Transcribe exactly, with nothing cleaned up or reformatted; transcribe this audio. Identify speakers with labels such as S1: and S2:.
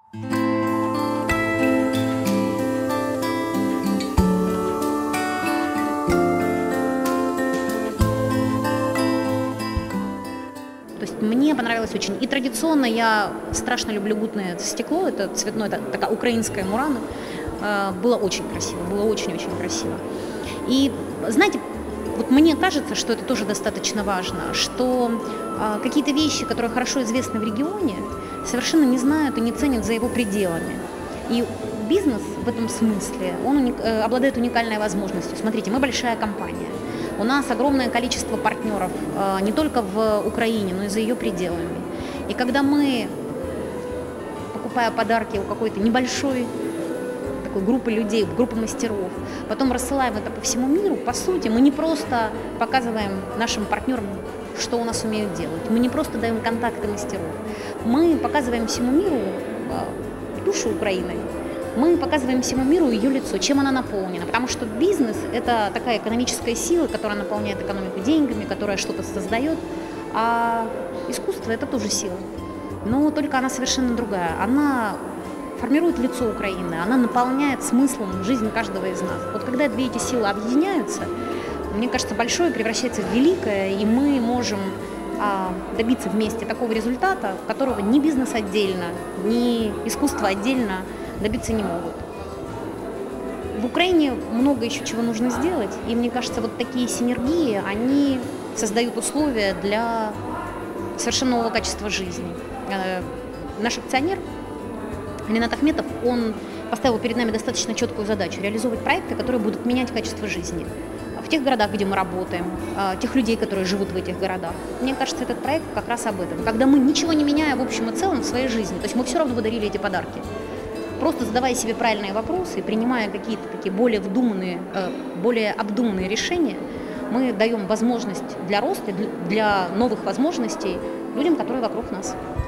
S1: То есть мне понравилось очень. И традиционно я страшно люблю гутное стекло, это цветное, это такая украинская мурана. Было очень красиво, было очень-очень красиво. И знаете, вот мне кажется, что это тоже достаточно важно, что а, какие-то вещи, которые хорошо известны в регионе, совершенно не знают и не ценят за его пределами. И бизнес в этом смысле, он уник, э, обладает уникальной возможностью. Смотрите, мы большая компания, у нас огромное количество партнеров э, не только в Украине, но и за ее пределами. И когда мы, покупая подарки у какой-то небольшой группы людей, группы мастеров, потом рассылаем это по всему миру, по сути, мы не просто показываем нашим партнерам, что у нас умеют делать, мы не просто даем контакты мастеров, мы показываем всему миру душу Украины, мы показываем всему миру ее лицо, чем она наполнена, потому что бизнес – это такая экономическая сила, которая наполняет экономику деньгами, которая что-то создает, а искусство – это тоже сила, но только она совершенно другая, она формирует лицо Украины, она наполняет смыслом жизнь каждого из нас. Вот когда две эти силы объединяются, мне кажется, большое превращается в великое, и мы можем а, добиться вместе такого результата, которого ни бизнес отдельно, ни искусство отдельно добиться не могут. В Украине много еще чего нужно сделать, и мне кажется, вот такие синергии, они создают условия для совершенно нового качества жизни. Наш акционер Ринат Ахметов, он поставил перед нами достаточно четкую задачу – реализовывать проекты, которые будут менять качество жизни в тех городах, где мы работаем, тех людей, которые живут в этих городах. Мне кажется, этот проект как раз об этом. Когда мы, ничего не меняя в общем и целом в своей жизни, то есть мы все равно подарили эти подарки, просто задавая себе правильные вопросы и принимая какие-то такие более вдуманные, более обдуманные решения, мы даем возможность для роста, для новых возможностей людям, которые вокруг нас.